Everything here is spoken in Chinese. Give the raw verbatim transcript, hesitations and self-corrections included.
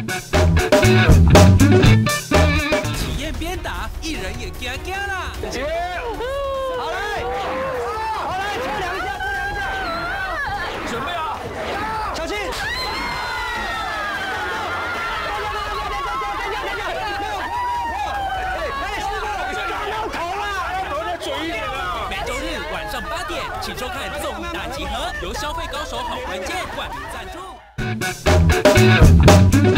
体验鞭打，艺人也惊惊啦！ 姐，好来，好来，搓两下，搓两下，准备啊，小心！ 每周日晚上八点，请收看《综艺大集合》，由消费高手好关键冠名赞助。